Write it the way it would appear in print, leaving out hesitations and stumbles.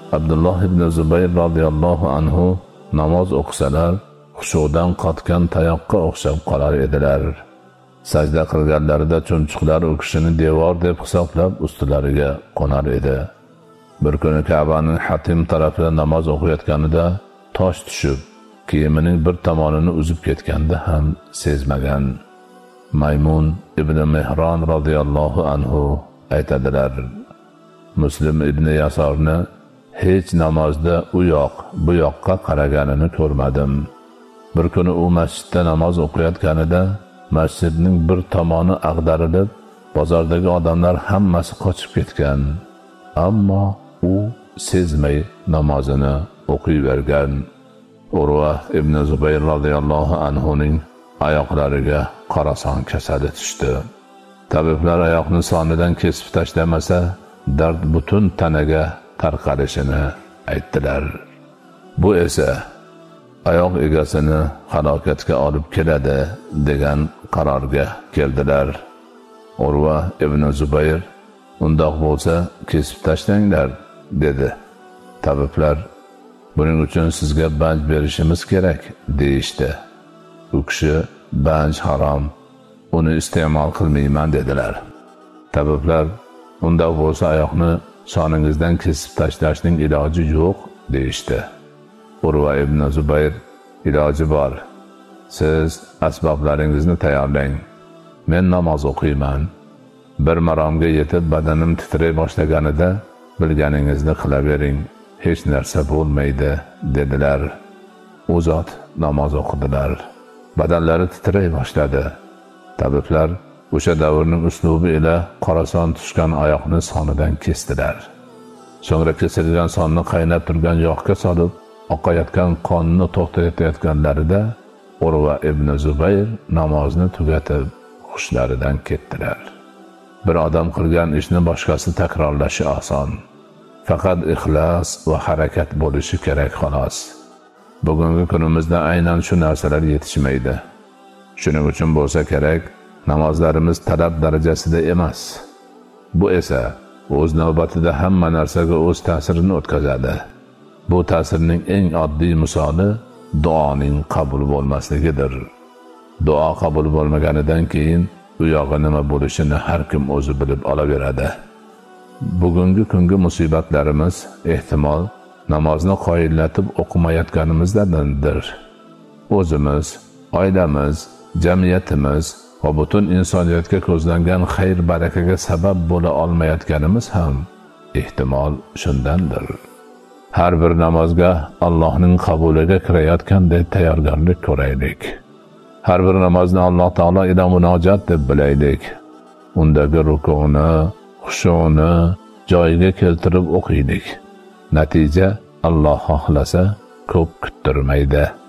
Abdulloh ibn Zubayr radhiyallohu anhu namoz o'qisalar, xushudan qotgan tayoqqa o'xshab qolar edilar. Sajda qilganlarida chumchuqlar u kishini devor deb hisoblab ustilariga qo'nar edi. Bir kuni Ka'baning Hatim tarafida namoz o'qiyotganida tosh tushib, kiyimining bir tomonini uzib ketganda ham sezmagan. Maymun ibn Mehron radhiyallohu anhu aytadilar: Muslim ibn Yasorni hech namozda u yoq, bu yoqqa qaraganini ko'rmadim. Bir kuni u masjidda namoz o'qiyotganida masjidning bir tomoni ag'darilib, bozordagi odamlar hammasi qochib ketgan. Ammo u sezmay namozini o'qiyvergan. Urva ibn Zubayr radhiyallohu anhuning oyoqlariga qorason kasali tushdi. Tabiblar oyoqni sonidan kesib tashlamasa, dard butun tanaga tarqalishini aytdilar. Bu esa oyoq egasini halokatga olib keladi degan qarorga keldilar. Urva ibn Zubayr: "Undoq bo'lsa kesib tashlanglar", dedi. Tabiblar: "Buning uchun sizga banj berishimiz kerak", deyishdi. U kishi: "Banj harom, uni iste'mol qilmayman", dedilar. Tabiblar: "Undoq bo'lsa oyoqni soningizdan kesib tashlashning iloji yo'q", deyishdi. Urva ibn Zubayr: "Iloji bor. Siz asboblaringizni tayyorlang. Men namoz o'qiyman. Bir maromga yetib badanim titray boshlaganida bilganingizni qilavering. Hech narsa bo'lmaydi", dedilar. U zot namoz o'qidilar. Badanlari titray boshladi. Tabiblar o'sha davrning uslubi ila qorason tushgan oyoqni sonidan kesdilar. So'ngra kesilgan sonni qaynab turgan yog'ga solib, oqayotgan qonni to'xtatayotganlarida Urva ibn Zubayr namozni tugatib hushlaridan ketdilar. Bir odam qilgan ishni boshqasi takrorlashi oson. Faqat ixlos va harakat bo'lishi kerak xolos. Bugungi kunimizda aynan shu narsalar yetishmaydi. Shuning uchun bo'lsa kerak, namozlarimiz talab darajasida emas. Bu esa o'z navbatida hamma narsaga o'z ta'sirini o'tkazadi. Bu ta'sirning eng oddiy misoli duoning qabul bo'lmasligidir. Duo qabul bo'lmaganidan keyin u yog'i nima bo'lishini har kim o'zi bilib olaveradi. Bugungi kungi musibatlarimiz ehtimol namozni qoyillatib o'qimayotganimizdandir. O'zimiz, oilamiz, jamiyatimiz va butun insoniyatga ko'zlangan xayr barakaga sabab bo'la olmayotganimiz ham ehtimol shundandir. Har bir namozga Allohning qabuliga kirayotganday tayyorgarlik ko'raylik. Har bir namozni Alloh taolo ila munojat deb bilaylik. Undagi rukuni, xushuni joyiga keltirib o'qiylik. Natija Alloh xohlasa ko'p kuttirmaydi.